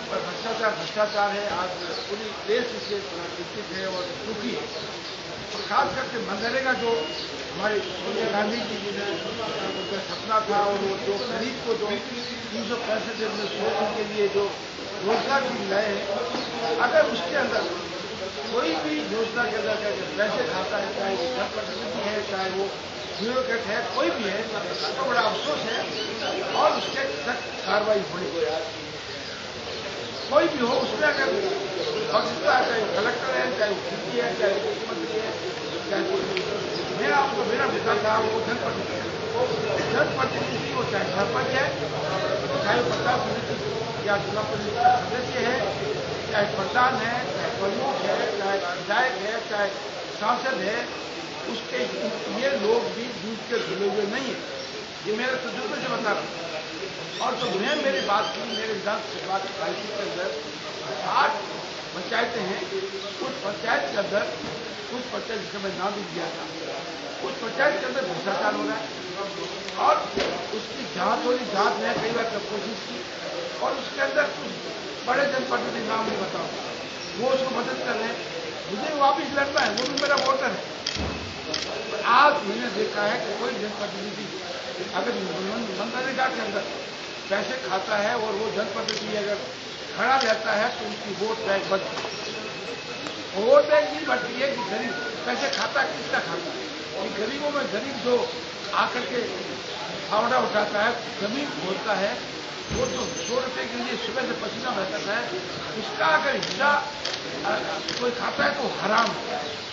और भ्रष्टाचार है। आज पूरी देश इससे चिंतित है और दुखी है। और खास करके मनरेगा जो हमारी सोनिया गांधी जी उनका सपना था और वो जो गरीब को जो 365 दिन में 100 दिन के लिए जो रोजगार मिल रहे हैं, अगर उसके अंदर कोई भी योजना के अंदर पैसे खाता है, चाहे वो जनप्रतिनिधि है, चाहे वो ब्यूरोक्रेट है, कोई भी है, तो बड़ा अफसोस है और उसके सख्त कार्रवाई होनी चाहिए। कोई भी हो उसमें अगर पक्षता है, चाहे कलेक्टर है, चाहे डीसी है, चाहे मुख्यमंत्री है, चाहे मेरा आपको मेरा पिता था वो जनप्रतिनिधि हो, चाहे सरपंच है, चाहे पंचायत समिति या जिला परिषद का सदस्य है, चाहे प्रधान है, चाहे प्रमुख है, चाहे विधायक है, चाहे सांसद है, उसके ये लोग भी दूध के धुले हुए नहीं है। ये मेरे तजुर्बे से बता रहा हूँ। और तो मैं मेरी बात की, मेरे विधानसभा की पार्टी के अंदर 8 पंचायतें हैं। उस पंचायत के अंदर कुछ पंचायत जिसका मैं नाम भी दिया था, उस पंचायत के अंदर भ्रष्टाचार हो रहा है और उसकी जांच हो रही। जांच ने कई बार तब कोशिश की और उसके अंदर कुछ बड़े जनप्रतिनिधि नाम नहीं बताओ, वो उसको मदद कर रहे हैं। मुझे वापिस लड़ना है, वो भी मेरा वोटर है। आज मैंने देखा है कि कोई जनप्रतिनिधि अगर मनरेगा के अंदर पैसे खाता है और वो जनप्रतिनिधि अगर खड़ा रहता है तो उसकी वोट बैंक बढ़ती है। वोट बैंक नहीं बढ़ती है कि गरीब पैसे खाता कितना खाता है। कि गरीबों में गरीब जो आकर के फावड़ा उठाता है, जमीन खोलता है, वो जो 100 रुपये के लिए सुबह से पसीना बहता है, उसका अगर हिस्सा कोई खाता है तो हराम है।